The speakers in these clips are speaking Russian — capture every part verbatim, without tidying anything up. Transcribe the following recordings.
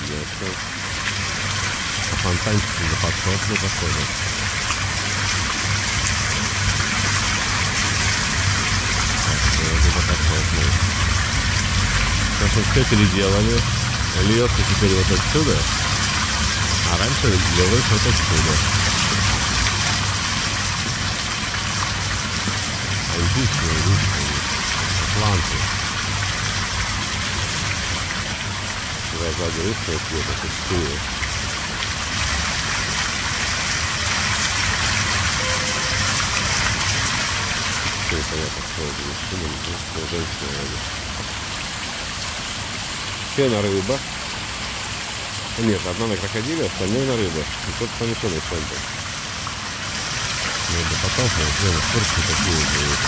ясно. А фонтанчик за подсохли, походу. Так, подсохли. Сейчас мы все переделали. Льется теперь вот отсюда, а раньше лилось вот отсюда. Античные русские атланты. Сзади русская цвета, пустые. Все это я подходил. Мужчина, женщина. Пена рыба. Нет, одна на крокодиле, остальные на рыбах. И тот помешанный фонтан. Надо потолкнуть, прямо скорости такие будут.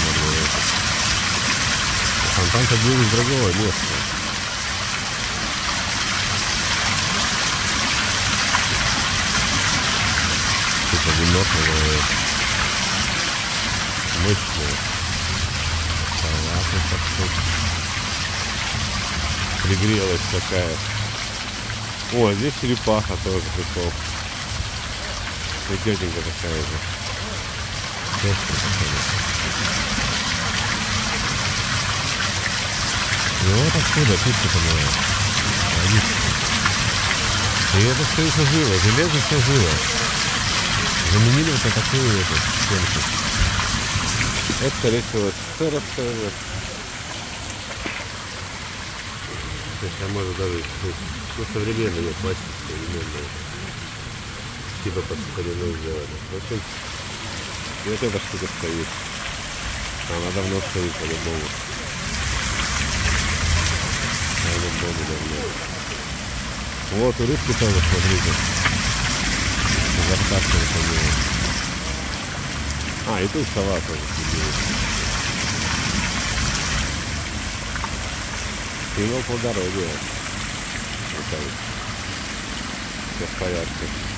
Фонтан-то был из другого места. Типа винотного, мощного. Салаты так-то. Пригрелась такая. О, здесь черепаха тоже пришел. И тетенька такая же. И вот отсюда птица моя. И это все еще живо. Железо все живо. Заменили вот на такую эту стенку. Это, скорее всего, сыро-сыро. А может даже ну, современные пластик, современные. Типа под сукориной сделали. В общем, и вот эта штука стоит. Она давно стоит по-любому. По-любому давно. Вот у рыбки тоже, смотрите. Заркашка выходила. А, и тут сова тоже сидела. Символ плодородия. Вот так. Все в порядке.